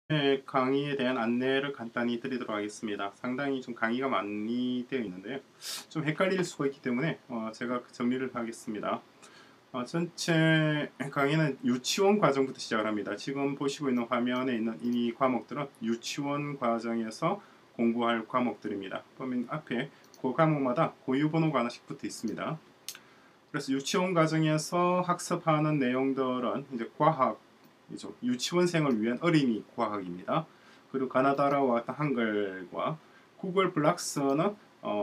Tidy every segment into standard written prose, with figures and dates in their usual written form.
강의에 대한 안내를 간단히 드리도록 하겠습니다. 상당히 좀 강의가 많이 되어 있는데요. 좀 헷갈릴 수가 있기 때문에 제가 정리를 하겠습니다. 전체 강의는 유치원 과정부터 시작을 합니다. 지금 보시고 있는 화면에 있는 이 과목들은 유치원 과정에서 공부할 과목들입니다. 보면 앞에 그 과목마다 고유번호가 하나씩 붙어 있습니다. 그래서 유치원 과정에서 학습하는 내용들은 이제 과학이죠. 유치원생을 위한 어린이 과학입니다. 그리고 가나다라와 같은 한글과 구글 블락스는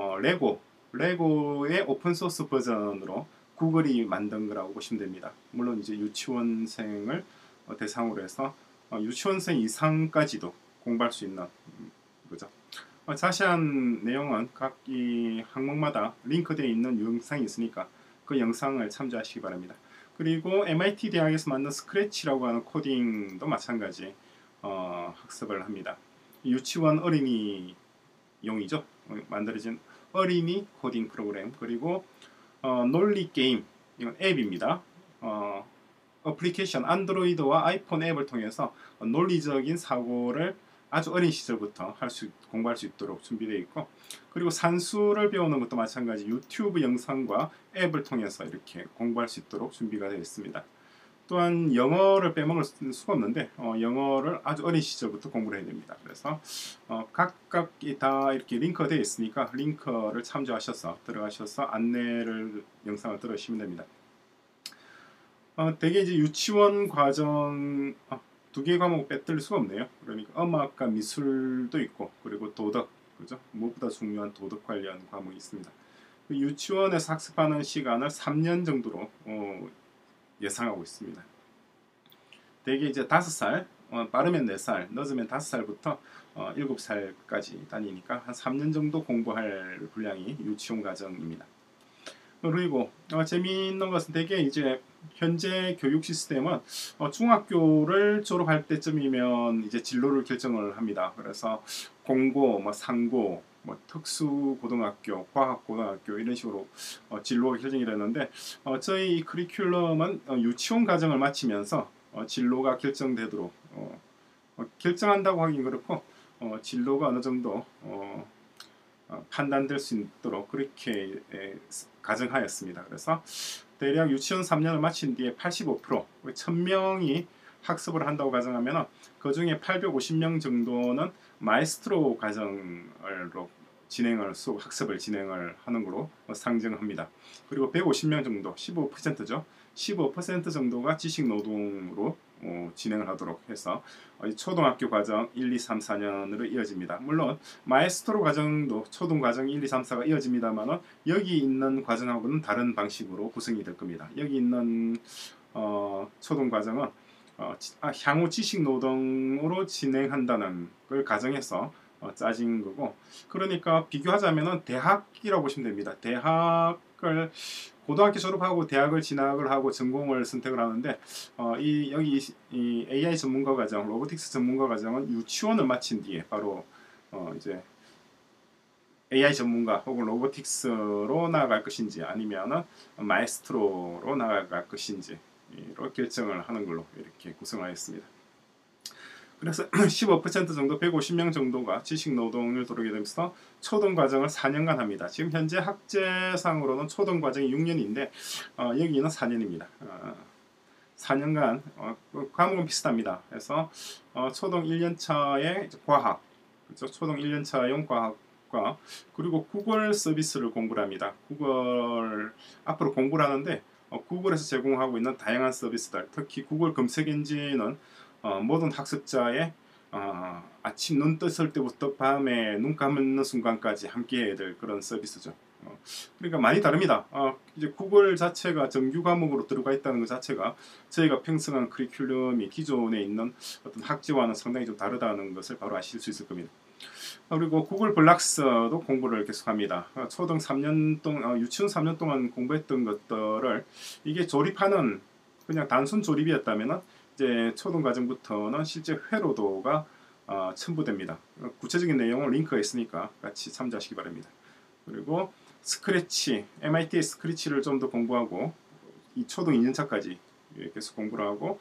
레고의 오픈 소스 버전으로 구글이 만든 거라고 보시면 됩니다. 물론 이제 유치원생을 대상으로 해서 유치원생 이상까지도 공부할 수 있는 거죠. 자세한 내용은 각 이 항목마다 링크되어 있는 영상이 있으니까 그 영상을 참조하시기 바랍니다. 그리고 MIT 대학에서 만든 스크래치라고 하는 코딩도 마찬가지 학습을 합니다. 유치원 어린이용이죠. 만들어진 어린이 코딩 프로그램. 그리고 논리 게임, 이건 앱입니다. 어플리케이션 안드로이드와 아이폰 앱을 통해서 논리적인 사고를 아주 어린 시절부터 공부할 수 있도록 준비되어 있고, 그리고 산수를 배우는 것도 마찬가지 유튜브 영상과 앱을 통해서 이렇게 공부할 수 있도록 준비가 되어 있습니다. 또한 영어를 빼먹을 수가 없는데 영어를 아주 어린 시절부터 공부를 해야 됩니다. 그래서 각각이 다 이렇게 링크가 되어 있으니까 링크를 참조하셔서 들어가셔서 안내를 영상을 들으시면 됩니다. 대개 이제 유치원 과정 두 개의 과목을 빼뜨릴 수가 없네요. 그러니까 음악과 미술도 있고, 그리고 도덕, 그죠? 무엇보다 중요한 도덕 관련 과목이 있습니다. 유치원에서 학습하는 시간을 3년 정도로 예상하고 있습니다. 대개 이제 5살, 빠르면 4살, 늦으면 5살부터 7살까지 다니니까 한 3년 정도 공부할 분량이 유치원 과정입니다. 그리고 재미있는 것은 대개 이제 현재 교육 시스템은 중학교를 졸업할 때쯤이면 이제 진로를 결정을 합니다. 그래서 공고, 상고, 특수 고등학교, 과학 고등학교 이런 식으로 진로가 결정이 되는데 저희 커리큘럼은 유치원 과정을 마치면서 진로가 결정되도록 결정한다고 하긴 그렇고 진로가 어느 정도 판단될 수 있도록 그렇게 가정하였습니다. 그래서 대략 유치원 3년을 마친 뒤에 85% 1000명이 학습을 한다고 가정하면 그 중에 850명 정도는 마에스트로 과정으로 학습을 진행을 하는 걸로 상정합니다. 그리고 150명 정도, 15%죠. 15% 정도가 지식 노동으로 진행을 하도록 해서 초등학교 과정 1, 2, 3, 4년으로 이어집니다. 물론 마에스트로 과정도 초등 과정 1, 2, 3, 4가 이어집니다만 여기 있는 과정하고는 다른 방식으로 구성이 될 겁니다. 여기 있는 초등 과정은 향후 지식 노동으로 진행한다는 걸 가정해서 짜진 거고, 그러니까 비교하자면 대학이라고 보시면 됩니다. 대학을 고등학교 졸업하고 대학을 진학을 하고 전공을 선택을 하는데 여기 이 AI 전문가 과정, 로보틱스 전문가 과정은 유치원을 마친 뒤에 바로 이제 AI 전문가 혹은 로보틱스로 나아갈 것인지 아니면 마에스트로로 나아갈 것인지로 결정을 하는 걸로 이렇게 구성하였습니다. 그래서 15% 정도 150명 정도가 지식노동을 들어오게 되면서 초등 과정을 4년간 합니다. 지금 현재 학제상으로는 초등 과정이 6년인데 여기는 4년입니다. 4년간 과목은 비슷합니다. 그래서 초등 1년차의 과학, 그렇죠? 초등 1년차용 과학과 그리고 구글 서비스를 공부를 합니다. 구글 앞으로 공부를 하는데 구글에서 제공하고 있는 다양한 서비스들, 특히 구글 검색 엔진은 모든 학습자의 아침 눈 떴을 때부터 밤에 눈 감는 순간까지 함께 해야 될 그런 서비스죠. 그러니까 많이 다릅니다. 이제 구글 자체가 정규 과목으로 들어가 있다는 것 자체가 저희가 편성한 커리큘럼이 기존에 있는 어떤 학제와는 상당히 좀 다르다는 것을 바로 아실 수 있을 겁니다. 그리고 구글 블락스도 공부를 계속합니다. 초등 3년 동안, 유치원 3년 동안 공부했던 것들을 이게 조립하는 그냥 단순 조립이었다면 이제 초등 과정부터는 실제 회로도가 첨부됩니다. 구체적인 내용은 링크가 있으니까 같이 참조하시기 바랍니다. 그리고 스크래치, MIT 스크래치를 좀 더 공부하고 이 초등 2년차까지 계속 공부를 하고,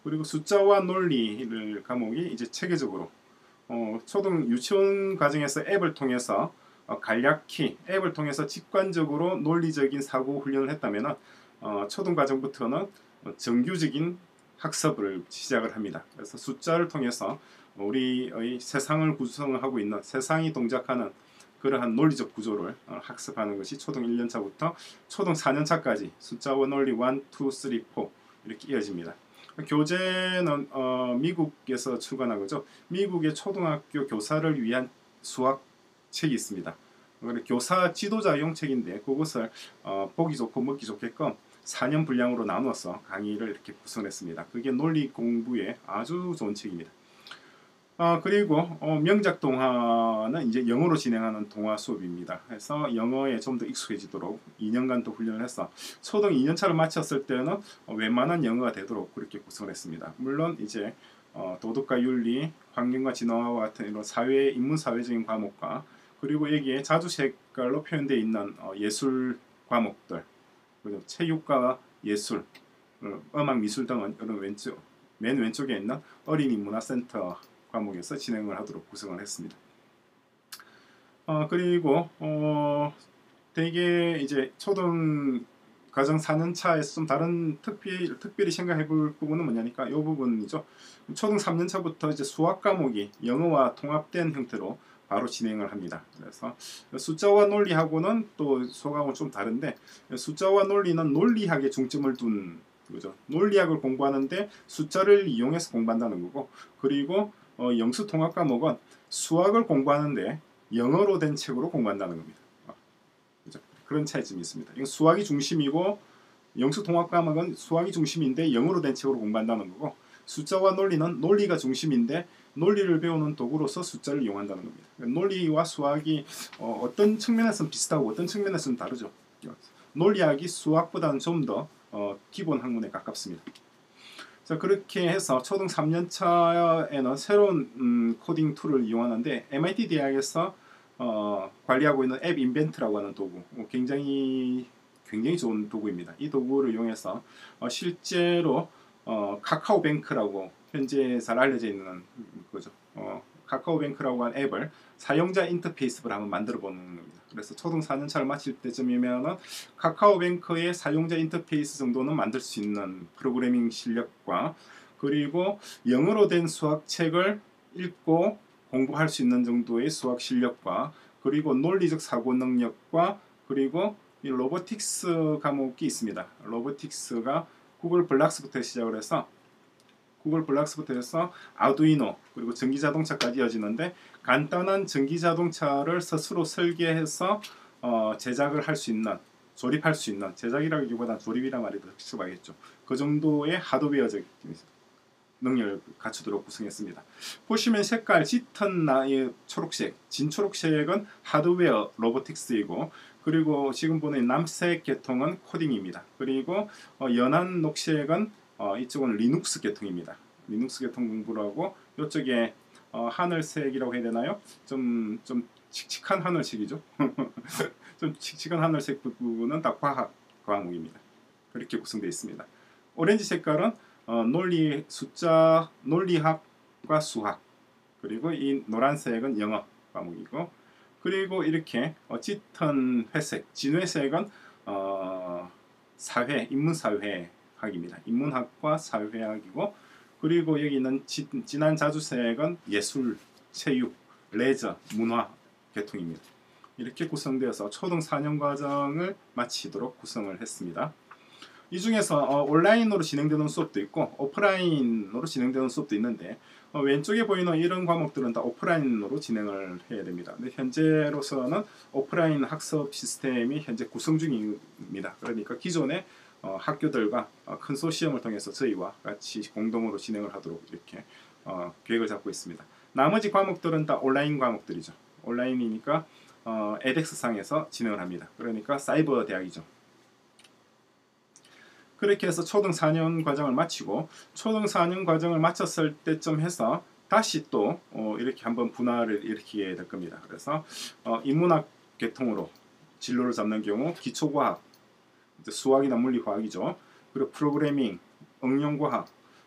그리고 숫자와 논리를 과목이 이제 체계적으로 초등 유치원 과정에서 앱을 통해서 간략히 앱을 통해서 직관적으로 논리적인 사고 훈련을 했다면은 초등 과정부터는 정규적인 학습을 시작을 합니다. 그래서 숫자를 통해서 우리의 세상을 구성하고 있는 세상이 동작하는 그러한 논리적 구조를 학습하는 것이 초등 1년차부터 초등 4년차까지 숫자와 논리 1, 2, 3, 4 이렇게 이어집니다. 교재는 미국에서 출간한 거죠. 미국의 초등학교 교사를 위한 수학책이 있습니다. 교사 지도자용 책인데 그것을 보기 좋고 먹기 좋게끔 4년 분량으로 나누어서 강의를 이렇게 구성했습니다. 그게 논리 공부에 아주 좋은 책입니다. 그리고 명작 동화는 이제 영어로 진행하는 동화 수업입니다. 그래서 영어에 좀 더 익숙해지도록 2년간 또 훈련을 해서 초등 2년차를 마쳤을 때는 웬만한 영어가 되도록 그렇게 구성을 했습니다. 물론 이제 도덕과 윤리, 환경과 진화와 같은 이런 사회, 인문사회적인 과목과 그리고 여기에 자주 색깔로 표현되어 있는 예술 과목들, 그리고 체육과 예술, 음악, 미술 등은 맨 왼쪽에 있는 어린이 문화센터 과목에서 진행을 하도록 구성을 했습니다. 그리고 되게 이제 초등 과정 4년차에서 좀 다른 특별히 생각해 볼 부분은 뭐냐니까 이 부분이죠. 초등 3년차부터 이제 수학 과목이 영어와 통합된 형태로 바로 진행을 합니다. 그래서 숫자와 논리하고는 또 수학하고는 좀 다른데 숫자와 논리는 논리학에 중점을 둔 거죠. 논리학을 공부하는데 숫자를 이용해서 공부한다는 거고, 그리고 영수 통합 과목은 수학을 공부하는데 영어로 된 책으로 공부한다는 겁니다. 그죠? 그런 차이점이 있습니다. 이건 수학이 중심이고 영수 통합 과목은 수학이 중심인데 영어로 된 책으로 공부한다는 거고, 숫자와 논리는 논리가 중심인데 논리를 배우는 도구로서 숫자를 이용한다는 겁니다. 논리와 수학이 어떤 측면에서는 비슷하고 어떤 측면에서는 다르죠. 논리학이 수학보다는 좀 더 기본 학문에 가깝습니다. 자, 그렇게 해서 초등 3년차에는 새로운 코딩 툴을 이용하는데 MIT 대학에서 관리하고 있는 앱 인벤트라고 하는 도구, 굉장히 좋은 도구입니다. 이 도구를 이용해서 실제로 카카오뱅크라고 현재 잘 알려져 있는 거죠. 카카오뱅크라고 하는 앱을 사용자 인터페이스를 한번 만들어 보는 겁니다. 그래서 초등 4년차를 마칠 때쯤이면은 카카오뱅크의 사용자 인터페이스 정도는 만들 수 있는 프로그래밍 실력과, 그리고 영어로 된 수학책을 읽고 공부할 수 있는 정도의 수학 실력과, 그리고 논리적 사고 능력과, 그리고 이 로보틱스 과목이 있습니다. 로보틱스가 구글 블락스부터 시작을 해서 아두이노 그리고 전기자동차까지 이어지는데, 간단한 전기자동차를 스스로 설계해서 제작을 할 수 있는, 조립할 수 있는, 제작이라기보다 조립이란 말이 더 적합하겠죠. 그 정도의 하드웨어적 능력을 갖추도록 구성했습니다. 보시면 색깔 짙은 초록색, 진초록색은 하드웨어 로보틱스이고, 그리고 지금 보는 남색 계통은 코딩입니다. 그리고 연한 녹색은 이쪽은 리눅스 계통입니다. 리눅스 계통 공부를 하고, 이쪽에 하늘색이라고 해야 되나요? 좀 칙칙한 하늘색이죠. 좀 칙칙한 하늘색 부분은 다 과학 과목입니다. 그렇게 구성되어 있습니다. 오렌지 색깔은 논리, 숫자, 논리학과 수학, 그리고 이 노란색은 영어 과목이고, 그리고 이렇게 짙은 회색, 진회색은 사회, 인문사회학입니다. 인문학과 사회학이고, 그리고 여기 있는 진한 자주색은 예술, 체육, 레저, 문화 계통입니다. 이렇게 구성되어서 초등 4년 과정을 마치도록 구성을 했습니다. 이 중에서 온라인으로 진행되는 수업도 있고 오프라인으로 진행되는 수업도 있는데, 왼쪽에 보이는 이런 과목들은 다 오프라인으로 진행을 해야 됩니다. 근데 현재로서는 오프라인 학습 시스템이 현재 구성 중입니다. 그러니까 기존의 학교들과 컨소시엄을 통해서 저희와 같이 공동으로 진행을 하도록 이렇게 계획을 잡고 있습니다. 나머지 과목들은 다 온라인 과목들이죠. 온라인이니까 edX상에서 진행을 합니다. 그러니까 사이버 대학이죠. 그렇게 해서 초등 4년 과정을 마치고, 초등 4년 과정을 마쳤을 때쯤 해서 다시 또 이렇게 한번 분할을 일으키게 될 겁니다. 그래서 인문학 계통으로 진로를 잡는 경우 기초과학, 수학이나 물리화학이죠. 그리고 프로그래밍, 응용과학,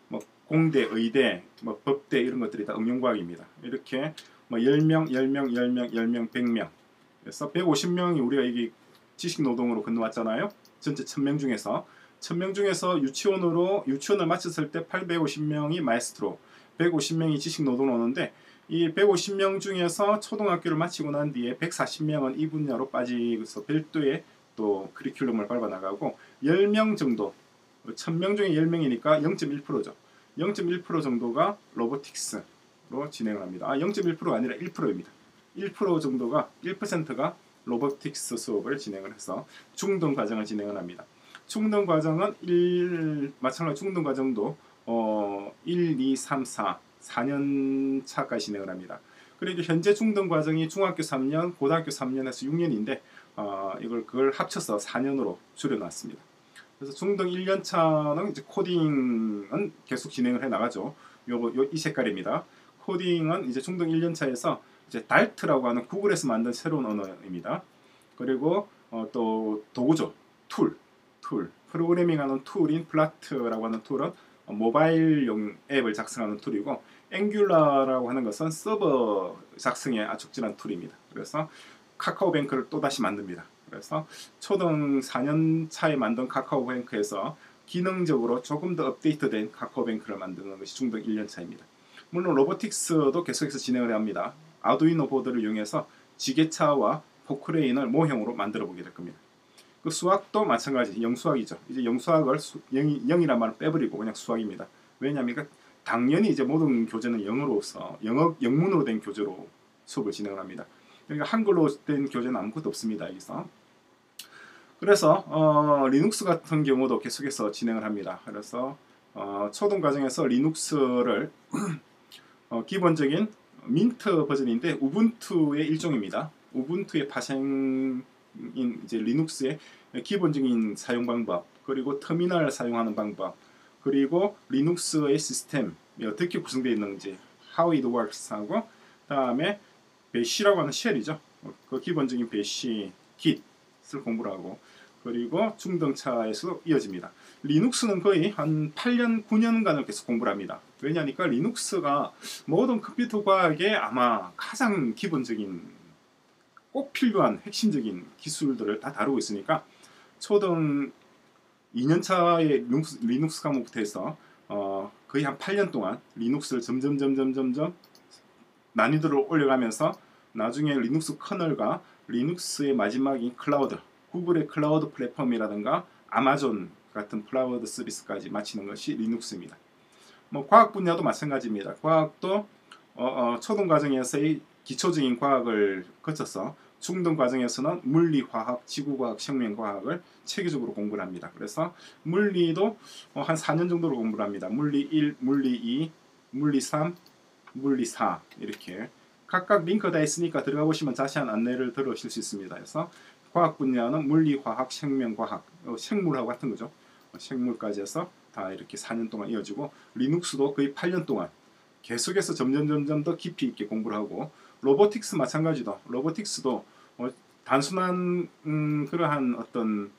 공대, 의대, 뭐 법대 이런 것들이 다 응용과학입니다. 이렇게 뭐 10명, 10명, 10명, 10명, 100명. 그래서 150명이 우리가 이게 지식노동으로 건너왔잖아요. 전체 1000명 중에서 1000명 중에서 유치원을 마쳤을 때 850명이 마에스트로, 150명이 지식노동으로 오는데 이 150명 중에서 초등학교를 마치고 난 뒤에 140명은 이 분야로 빠지면서 별도의 또 커리큘럼을 밟아 나가고 10명 정도, 1000명 중에 10명이니까 0.1%죠. 0.1% 정도가 로보틱스로 진행을 합니다. 0.1%가 아니라 1%입니다. 1% 정도가 1%가 로보틱스 수업을 진행을 해서 중등 과정을 진행을 합니다. 중등 과정은 마찬가지로 중등 과정도 1, 2, 3, 4년 차까지 진행을 합니다. 그리고 현재 중등 과정이 중학교 3년, 고등학교 3년에서 6년인데 그걸 합쳐서 4년으로 줄여놨습니다. 그래서 중등 1년 차는 이제 코딩은 계속 진행을 해 나가죠. 이 색깔입니다. 코딩은 이제 중등 1년 차에서 이제 달트라고 하는 구글에서 만든 새로운 언어입니다. 그리고 또 도구죠. 툴. 프로그래밍하는 툴인 플라트라고 하는 툴은 모바일용 앱을 작성하는 툴이고, 앵귤라라고 하는 것은 서버 작성에 아주 적절한 툴입니다. 그래서 카카오뱅크를 또다시 만듭니다. 그래서 초등 4년 차에 만든 카카오뱅크에서 기능적으로 조금 더 업데이트된 카카오뱅크를 만드는 것이 중등 1년 차입니다. 물론 로보틱스도 계속해서 진행을 합니다. 아두이노 보드를 이용해서 지게차와 포크레인을 모형으로 만들어 보게 될 겁니다. 그 수학도 마찬가지, 영수학이죠. 이제 영수학을 0이란 말을 빼버리고 그냥 수학입니다. 왜냐하면 당연히 이제 모든 교재는 영어로서 영문으로 된 교재로 수업을 진행을 합니다. 그러니까 한글로 된 교재는 아무것도 없습니다. 여기서. 그래서 리눅스 같은 경우도 계속해서 진행을 합니다. 그래서 초등 과정에서 리눅스를 기본적인 민트 버전인데 우분투의 일종입니다. 우분투의 파생인 이제 리눅스의 기본적인 사용 방법, 그리고 터미널 사용하는 방법, 그리고 리눅스의 시스템이 어떻게 구성되어 있는지, how it works 하고, 다음에 배시라고 하는 쉘이죠. 그 기본적인 배시 kit을 공부를 하고, 그리고 중등차에서 이어집니다. 리눅스는 거의 한 8년, 9년간을 계속 공부를 합니다. 왜냐하니까 리눅스가 모든 컴퓨터 과학에 아마 가장 기본적인 꼭 필요한 핵심적인 기술들을 다 다루고 있으니까 초등 2년차의 리눅스 과목부터 해서 거의 한 8년 동안 리눅스를 점점 난이도를 올려가면서 나중에 리눅스 커널과 리눅스의 마지막인 클라우드, 구글의 클라우드 플랫폼이라든가 아마존 같은 클라우드 서비스까지 마치는 것이 리눅스입니다. 뭐 과학 분야도 마찬가지입니다. 과학도 초등 과정에서의 기초적인 과학을 거쳐서 중등 과정에서는 물리, 화학, 지구과학, 생명과학을 체계적으로 공부를 합니다. 그래서 물리도 한 4년 정도로 공부를 합니다. 물리 1, 물리 2, 물리 3, 물리 4 이렇게 각각 링크 다 있으니까 들어가 보시면 자세한 안내를 들으실 수 있습니다. 그래서 과학 분야는 물리, 화학, 생명과학, 생물하고 같은 거죠. 생물까지 해서 다 이렇게 4년 동안 이어지고, 리눅스도 거의 8년 동안 계속해서 점점 더 깊이 있게 공부를 하고, 로보틱스 마찬가지도, 로보틱스도 단순한 그러한 어떤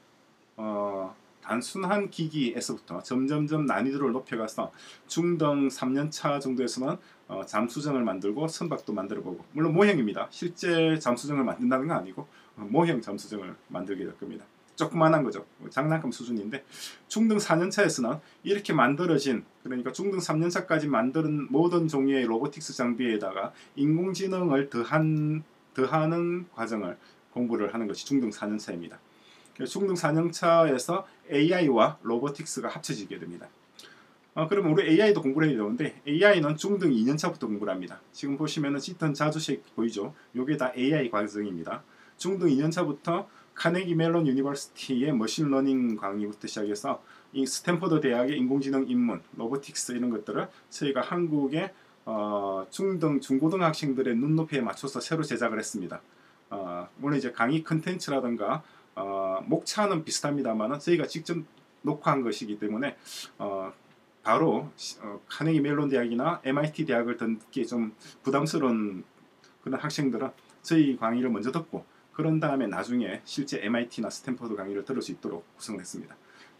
단순한 기기에서부터 점점 난이도를 높여가서 중등 3년차 정도에서는 잠수정을 만들고 선박도 만들어보고, 물론 모형입니다. 실제 잠수정을 만든다는 건 아니고 모형 잠수정을 만들게 될 겁니다. 조그만한 거죠. 장난감 수준인데, 중등 4년차에서는 이렇게 만들어진, 그러니까 중등 3년차까지 만드는 모든 종류의 로보틱스 장비에다가 인공지능을 더하는 과정을 공부를 하는 것이 중등 4년차입니다. 중등 4년차에서 AI와 로보틱스가 합쳐지게 됩니다. 그러면 우리 AI도 공부를 해야 되는데, AI는 중등 2년차부터 공부를 합니다. 지금 보시면은 짙은 자주색 보이죠? 요게 다 AI 과정입니다. 중등 2년차부터 카네기 멜론 유니버시티의 머신러닝 강의부터 시작해서 이 스탠퍼드 대학의 인공지능 입문, 로보틱스 이런 것들을 저희가 한국의 중등, 중고등 학생들의 눈높이에 맞춰서 새로 제작을 했습니다. 물론 이제 강의 컨텐츠라든가 목차는 비슷합니다만 저희가 직접 녹화한 것이기 때문에 바로 카네기 멜론 대학이나 MIT 대학을 듣기에 좀 부담스러운 그런 학생들은 저희 강의를 먼저 듣고, 그런 다음에 나중에 실제 MIT나 스탠퍼드 강의를 들을 수 있도록 구성을 했습니다.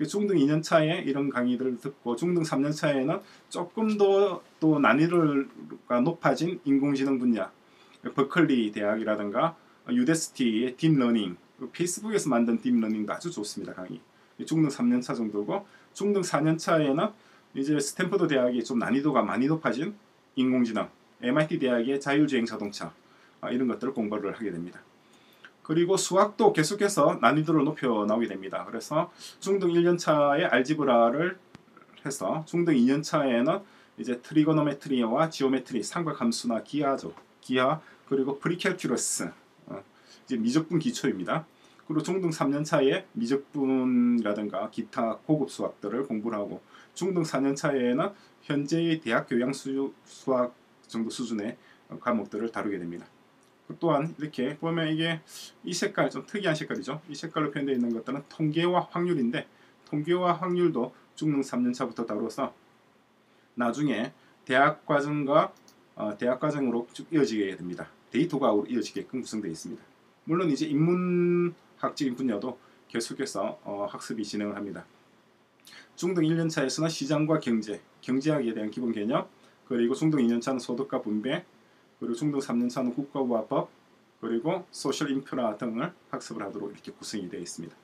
중등 2년차에 이런 강의들을 듣고 중등 3년차에는 조금 더 또 난이도가 높아진 인공지능 분야, 버클리 대학이라든가 유데스티의 딥러닝, 페이스북에서 만든 딥러닝도 아주 좋습니다. 강의. 중등 3년차 정도고, 중등 4년차에는 이제 스탠퍼드 대학이 좀 난이도가 많이 높아진 인공지능, MIT 대학의 자율주행 자동차, 이런 것들을 공부를 하게 됩니다. 그리고 수학도 계속해서 난이도를 높여 나오게 됩니다. 그래서 중등 1년차에 알지브라를 해서 중등 2년차에는 이제 트리고노메트리와 지오메트리, 삼각함수나 기하죠. 기하, 그리고 프리캘큘러스, 이제 미적분 기초입니다. 그리고 중등 3년차에 미적분이라든가 기타 고급 수학들을 공부를 하고, 중등 4년차에는 현재의 대학 교양 수학 정도 수준의 과목들을 다루게 됩니다. 또한 이렇게 보면 이게 이 색깔 좀 특이한 색깔이죠. 이 색깔로 표현되어 있는 것들은 통계와 확률인데, 통계와 확률도 중등 3년차부터 다뤄서 나중에 대학 과정과 대학 과정으로 쭉 이어지게 됩니다. 데이터 과학으로 이어지게끔 구성되어 있습니다. 물론 이제 인문학적인 분야도 계속해서 학습이 진행을 합니다. 중등 1년차에서는 시장과 경제, 경제학에 대한 기본 개념, 그리고 중등 2년차는 소득과 분배, 그리고 중등 3년차는 국가와 법, 그리고 소셜 인프라 등을 학습을 하도록 이렇게 구성이 되어 있습니다.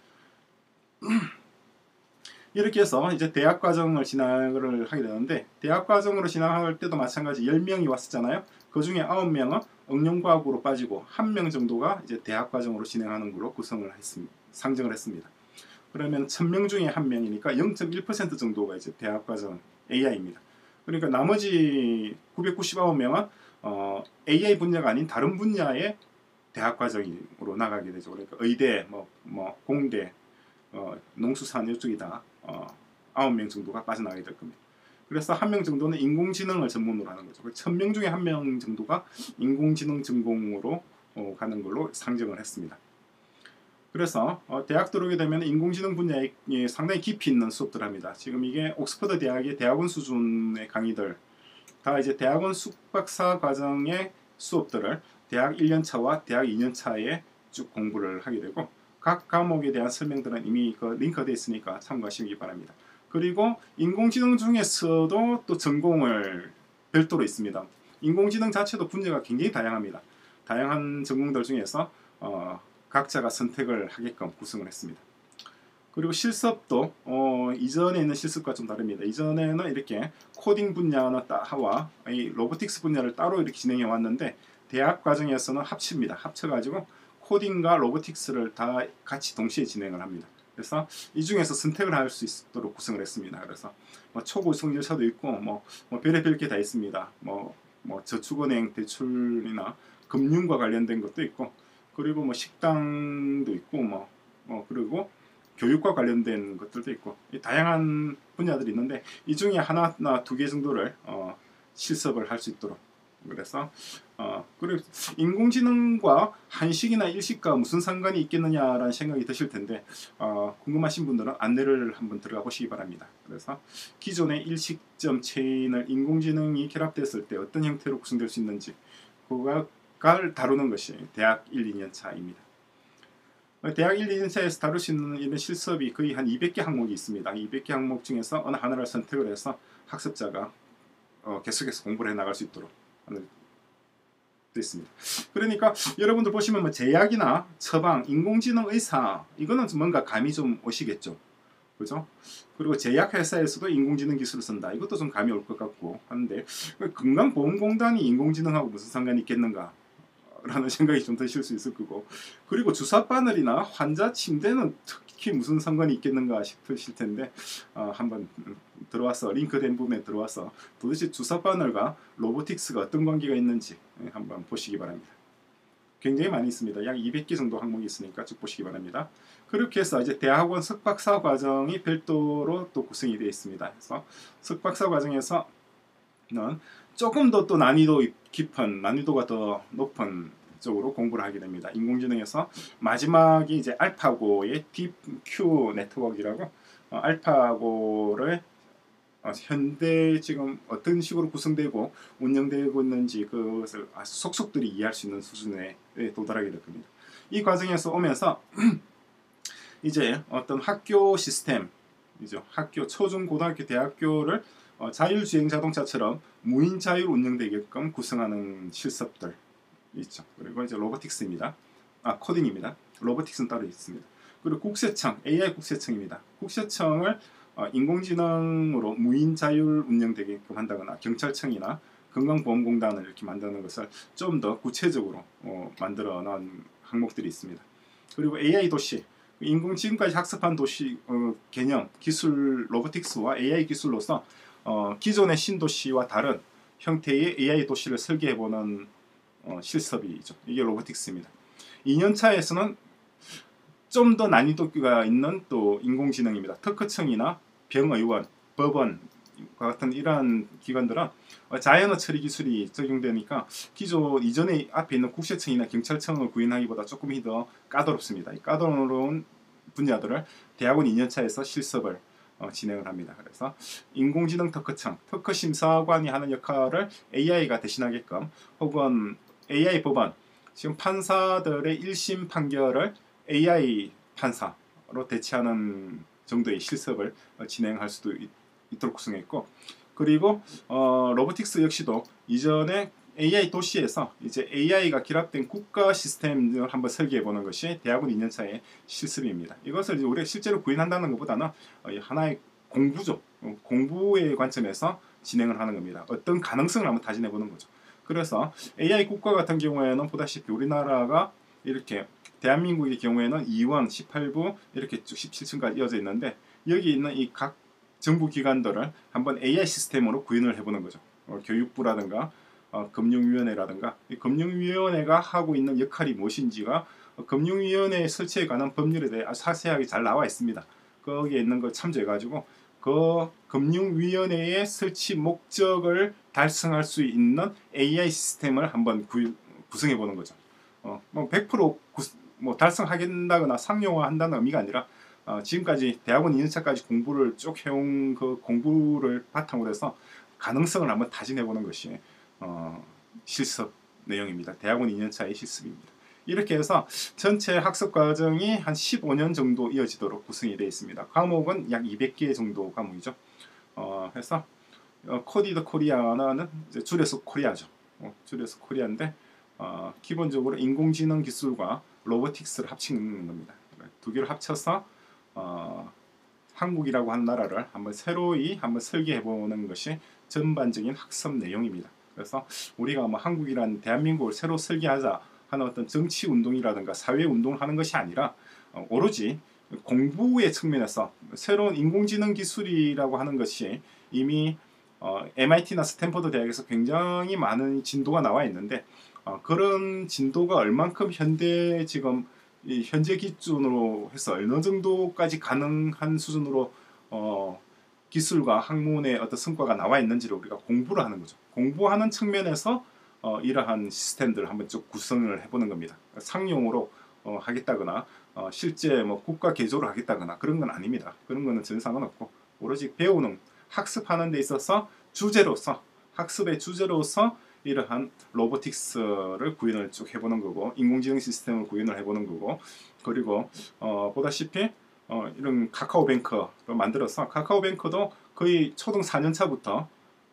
이렇게 해서 이제 대학 과정을 진학을 하게 되는데, 대학 과정으로 진학할 때도 마찬가지 10명이 왔었잖아요. 그 중에 9명은 응용과학으로 빠지고 1명 정도가 이제 대학 과정으로 진행하는 걸로 구성을 했습니다. 상정을 했습니다. 그러면 1000명 중에 1명이니까 0.1% 정도가 이제 대학 과정 AI입니다. 그러니까 나머지 999명은 AI 분야가 아닌 다른 분야의 대학 과정으로 나가게 되죠. 그러니까 의대, 공대, 농수산 이쪽이 다 9명 정도가 빠져나가게 될 겁니다. 그래서 1명 정도는 인공지능을 전문으로 하는 거죠. 1000명 중에 1명 정도가 인공지능 전공으로 가는 걸로 상정을 했습니다. 그래서 대학 들어오게 되면 인공지능 분야에 상당히 깊이 있는 수업들을 합니다. 지금 이게 옥스퍼드 대학의 대학원 수준의 강의들, 다 이제 대학원 숙박사 과정의 수업들을 대학 1년차와 대학 2년차에 쭉 공부를 하게 되고, 각 과목에 대한 설명들은 이미 링크되어 있으니까 참고하시기 바랍니다. 그리고 인공지능 중에서도 또 전공을 별도로 있습니다. 인공지능 자체도 분야가 굉장히 다양합니다. 다양한 전공들 중에서 각자가 선택을 하게끔 구성을 했습니다. 그리고 실습도 이전에 있는 실습과 좀 다릅니다. 이전에는 이렇게 코딩 분야와 이 로보틱스 분야를 따로 이렇게 진행해 왔는데, 대학 과정에서는 합칩니다. 합쳐가지고 코딩과 로보틱스를 다 같이 동시에 진행을 합니다. 그래서 이 중에서 선택을 할 수 있도록 구성을 했습니다. 그래서 초고속 열차도 있고 별의별 게 다 있습니다. 저축은행 대출이나 금융과 관련된 것도 있고, 그리고 식당도 있고 그리고 교육과 관련된 것들도 있고, 다양한 분야들이 있는데 이 중에 하나나 2개 정도를 실습을 할 수 있도록. 그래서 그리고 인공지능과 한식이나 일식과 무슨 상관이 있겠느냐라는 생각이 드실 텐데, 궁금하신 분들은 안내를 한번 들어가 보시기 바랍니다. 그래서 기존의 일식점 체인을 인공지능이 결합됐을 때 어떤 형태로 구성될 수 있는지 그걸 다루는 것이 대학 1, 2년차입니다. 대학 1, 2년차에서 다룰 수 있는 이런 실습이 거의 한 200개 항목이 있습니다. 200개 항목 중에서 어느 하나를 선택을 해서 학습자가 계속해서 공부를 해나갈 수 있도록 있습니다. 그러니까 여러분들 보시면 제약이나 처방, 인공지능 의사, 이거는 뭔가 감이 좀 오시겠죠. 그죠? 그리고 제약회사에서도 인공지능 기술을 쓴다. 이것도 좀 감이 올 것 같고 하는데, 건강보험공단이 인공지능하고 무슨 상관이 있겠는가 라는 생각이 좀 드실 수 있을 거고, 그리고 주사바늘이나 환자 침대는 특히 무슨 상관이 있겠는가 싶으실 텐데, 한번 들어와서 링크된 부분에 들어와서 도대체 주사바늘과 로보틱스가 어떤 관계가 있는지 한번 보시기 바랍니다. 굉장히 많이 있습니다. 약 200개 정도 항목이 있으니까 쭉 보시기 바랍니다. 그렇게 해서 이제 대학원 석박사 과정이 별도로 또 구성이 되어 있습니다. 그래서 석박사 과정에서는 조금 더 또 난이도 깊은, 난이도가 더 높은 쪽으로 공부를 하게 됩니다. 인공지능에서 마지막이 이제 알파고의 딥큐 네트워크라고, 알파고를 현대 지금 어떤 식으로 구성되고 운영되고 있는지 그것을 속속들이 이해할 수 있는 수준에 도달하게 될 겁니다. 이 과정에서 오면서 이제 어떤 학교 시스템이죠. 학교 초중 고등학교 대학교를 자율주행 자동차처럼 무인 자율 운영되게끔 구성하는 실습들 있죠. 그리고 이제 로보틱스입니다. 코딩입니다. 로보틱스는 따로 있습니다. 그리고 국세청, AI 국세청입니다. 국세청을 인공지능으로 무인 자율 운영되게끔 한다거나 경찰청이나 건강보험공단을 이렇게 만드는 것을 좀 더 구체적으로 만들어 놓은 항목들이 있습니다. 그리고 AI 도시, 지금까지 학습한 도시 개념, 기술, 로보틱스와 AI 기술로서 기존의 신도시와 다른 형태의 AI 도시를 설계해보는 실습이죠. 이게 로보틱스입니다. 2년차에서는 좀 더 난이도가 있는 또 인공지능입니다. 특허청이나 병의원, 법원 같은 이러한 기관들은 자연어 처리 기술이 적용되니까 기존 이전에 앞에 있는 국세청이나 경찰청을 구현하기보다 조금 더 까다롭습니다. 이 까다로운 분야들을 대학원 2년차에서 실습을 진행을 합니다. 그래서 인공지능 특허청, 특허심사관이 하는 역할을 AI가 대신하게끔, 혹은 AI 법원, 지금 판사들의 1심 판결을 AI 판사로 대체하는 정도의 실습을 진행할 수도 있도록 구성했고, 그리고 로보틱스 역시도 이전에 AI 도시에서 이제 AI가 결합된 국가 시스템을 한번 설계해 보는 것이 대학원 2년차의 실습입니다. 이것을 우리가 실제로 구현한다는 것보다는 하나의 공부죠. 공부의 관점에서 진행을 하는 겁니다. 어떤 가능성을 한번 타진해 보는 거죠. 그래서 AI 국가 같은 경우에는 보다시피 우리나라가 이렇게 대한민국의 경우에는 2원, 18부 이렇게 쭉 17층까지 이어져 있는데, 여기 있는 이 각 정부 기관들을 한번 AI 시스템으로 구현을 해보는 거죠. 교육부라든가 금융위원회라든가, 이 금융위원회가 하고 있는 역할이 무엇인지가 금융위원회 설치에 관한 법률에 대해 자세하게 잘 나와 있습니다. 거기에 있는 걸 참조해가지고 그 금융위원회의 설치 목적을 달성할 수 있는 AI 시스템을 한번 구성해보는 거죠. 뭐 100% 달성하겠다거나 상용화한다는 의미가 아니라 지금까지 대학원 2년차까지 공부를 쭉 해온 그 공부를 바탕으로 해서 가능성을 한번 타진해보는 것이 실습 내용입니다. 대학원 2년차의 실습입니다. 이렇게 해서 전체 학습 과정이 한 15년 정도 이어지도록 구성이 되어 있습니다. 과목은 약 200개 정도 과목이죠. 해서 코디드 코리아는 이제 줄여서 코리아죠. 줄여서 코리아인데 기본적으로 인공지능 기술과 로보틱스를 합치는 겁니다. 두 개를 합쳐서 한국이라고 하는 나라를 새로이 설계해보는 것이 전반적인 학습 내용입니다. 그래서 우리가 한국이란 대한민국을 새로 설계하자 하는 어떤 정치 운동이라든가 사회 운동을 하는 것이 아니라 오로지 공부의 측면에서 새로운 인공지능 기술이라고 하는 것이 이미 MIT나 스탠퍼드 대학에서 굉장히 많은 진도가 나와 있는데, 그런 진도가 얼만큼 현재 기준으로 해서 어느 정도까지 가능한 수준으로 기술과 학문의 어떤 성과가 나와 있는지를 우리가 공부를 하는 거죠. 공부하는 측면에서 이러한 시스템들을 한번 쭉 구성을 해보는 겁니다. 상용으로 하겠다거나 실제 국가 개조를 하겠다거나 그런 건 아닙니다. 그런 거는 전혀 상관없고, 오로지 배우는 학습하는 데 있어서 학습의 주제로서 이러한 로보틱스를 구현을 쭉 해보는 거고, 인공지능 시스템을 구현을 해보는 거고, 그리고 보다시피 이런 카카오뱅크를 만들어서, 카카오뱅크도 거의 초등 4년차부터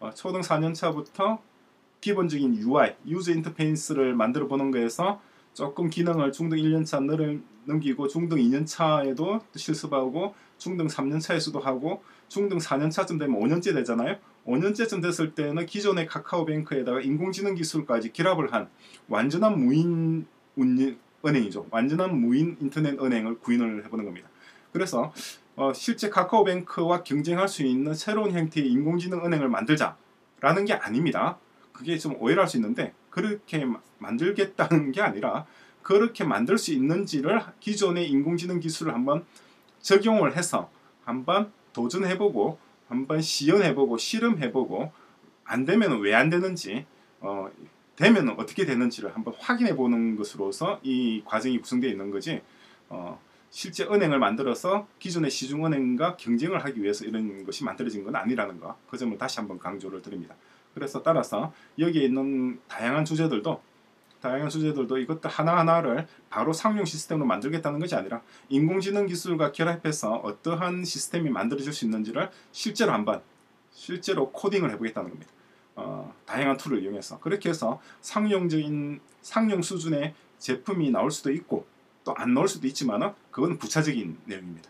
기본적인 UI, 유저 인터페이스를 만들어 보는 거에서 조금 기능을 중등 1년차 넘기고 중등 2년차에도 실습하고 중등 3년차에서도 하고 중등 4년차쯤 되면 5년째 되잖아요. 5년째쯤 됐을 때는 기존의 카카오뱅크에다가 인공지능 기술까지 결합을 한 완전한 무인 은행이죠. 완전한 무인 인터넷 은행을 구현을 해보는 겁니다. 그래서 실제 카카오뱅크와 경쟁할 수 있는 새로운 형태의 인공지능 은행을 만들자라는 게 아닙니다. 그게 좀 오해를 할 수 있는데, 그렇게 만들겠다는 게 아니라 그렇게 만들 수 있는지를 기존의 인공지능 기술을 한번 적용을 해서 한번 도전해보고 한번 시연해보고 실험해보고, 안 되면 왜 안 되는지, 되면 어떻게 되는지를 한번 확인해보는 것으로서 이 과정이 구성되어 있는 거지, 실제 은행을 만들어서 기존의 시중은행과 경쟁을 하기 위해서 이런 것이 만들어진 건 아니라는 거, 그 점을 다시 한번 강조를 드립니다. 그래서 따라서 여기에 있는 다양한 주제들도 다양한 주제들도 이것도 하나하나를 바로 상용 시스템으로 만들겠다는 것이 아니라 인공지능 기술과 결합해서 어떠한 시스템이 만들어질 수 있는지를 실제로 코딩을 해보겠다는 겁니다. 다양한 툴을 이용해서 그렇게 해서 상용 수준의 제품이 나올 수도 있고 또 안 나올 수도 있지만 그건 부차적인 내용입니다.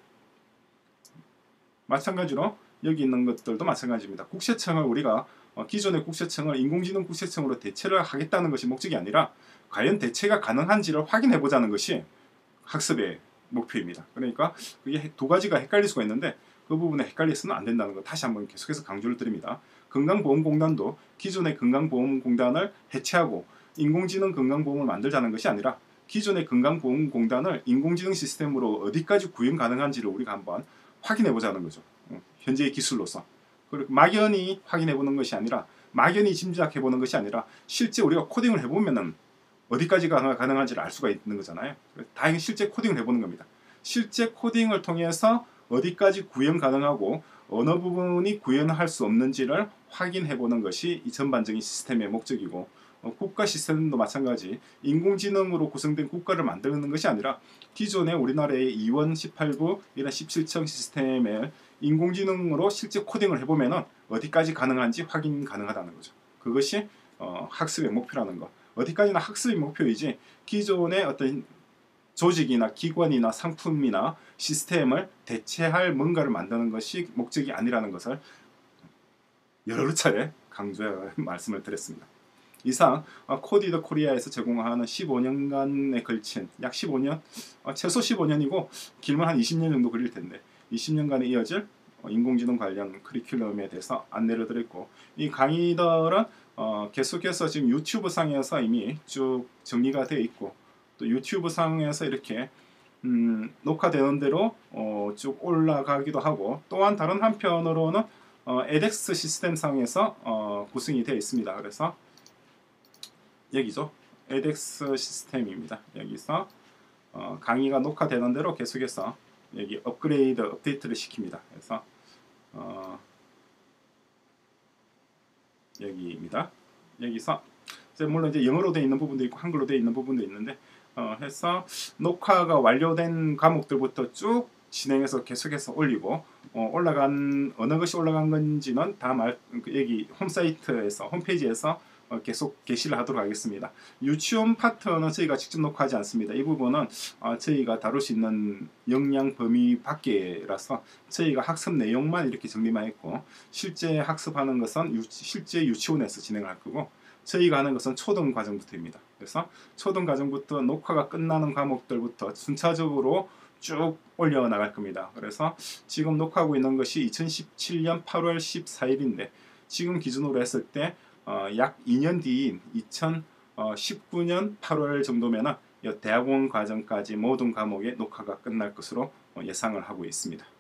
마찬가지로 여기 있는 것들도 마찬가지입니다. 국세청을 우리가 기존의 국세청을 인공지능 국세청으로 대체를 하겠다는 것이 목적이 아니라 과연 대체가 가능한지를 확인해 보자는 것이 학습의 목표입니다. 그러니까 그게 두 가지가 헷갈릴 수가 있는데 그 부분에 헷갈려서는 안 된다는 거 다시 한번 계속해서 강조를 드립니다. 건강보험공단도 기존의 건강보험공단을 해체하고 인공지능 건강보험을 만들자는 것이 아니라 기존의 건강보험공단을 인공지능 시스템으로 어디까지 구현 가능한지를 우리가 한번 확인해 보자는 거죠. 현재의 기술로서. 그리고 막연히 확인해 보는 것이 아니라 막연히 짐작해 보는 것이 아니라 실제 우리가 코딩을 해보면은 어디까지가 가능한지를 알 수가 있는 거잖아요. 다행히 실제 코딩을 해보는 겁니다. 실제 코딩을 통해서 어디까지 구현 가능하고 어느 부분이 구현할 수 없는지를 확인해 보는 것이 이 전반적인 시스템의 목적이고 국가 시스템도 마찬가지 인공지능으로 구성된 국가를 만드는 것이 아니라 기존의 우리나라의 2원, 18부 이런 17층 시스템을 인공지능으로 실제 코딩을 해보면 어디까지 가능한지 확인 가능하다는 거죠. 그것이 학습의 목표라는 거. 어디까지나 학습의 목표이지 기존의 어떤 조직이나 기관이나 상품이나 시스템을 대체할 뭔가를 만드는 것이 목적이 아니라는 것을 여러 차례 강조해 말씀을 드렸습니다. 이상 코디더 코리아에서 제공하는 15년간에 걸친 약 15년, 최소 15년이고 길면 한 20년 정도 걸릴 텐데 20년간에 이어질 인공지능 관련 커리큘럼에 대해서 안내를 드렸고 이 강의들은 계속해서 지금 유튜브 상에서 이미 쭉 정리가 되어 있고 또 유튜브 상에서 이렇게 녹화되는 대로 쭉 올라가기도 하고 또한 다른 한편으로는 edX 시스템 상에서 구성이 되어 있습니다. 그래서 여기죠. edX 시스템입니다. 여기서 강의가 녹화되는 대로 계속해서 여기 업데이트를 시킵니다. 그래서 여기입니다. 여기서 물론 이제 영어로 되어 있는 부분도 있고 한글로 되어 있는 부분도 있는데 해서 녹화가 완료된 과목들부터 쭉 진행해서 계속해서 올리고 어느 것이 올라간 건지는 다 여기 홈페이지에서 계속 게시를 하도록 하겠습니다. 유치원 파트는 저희가 직접 녹화하지 않습니다. 이 부분은 저희가 다룰 수 있는 역량 범위 밖이라서 저희가 학습 내용만 이렇게 정리만 했고 실제 학습하는 것은 실제 유치원에서 진행을 할 거고 저희가 하는 것은 초등 과정부터입니다. 그래서 초등 과정부터 녹화가 끝나는 과목들부터 순차적으로 쭉 올려나갈 겁니다. 그래서 지금 녹화하고 있는 것이 2017년 8월 14일인데 지금 기준으로 했을 때 약 2년 뒤인 2019년 8월 정도면 대학원 과정까지 모든 과목의 녹화가 끝날 것으로 예상을 하고 있습니다.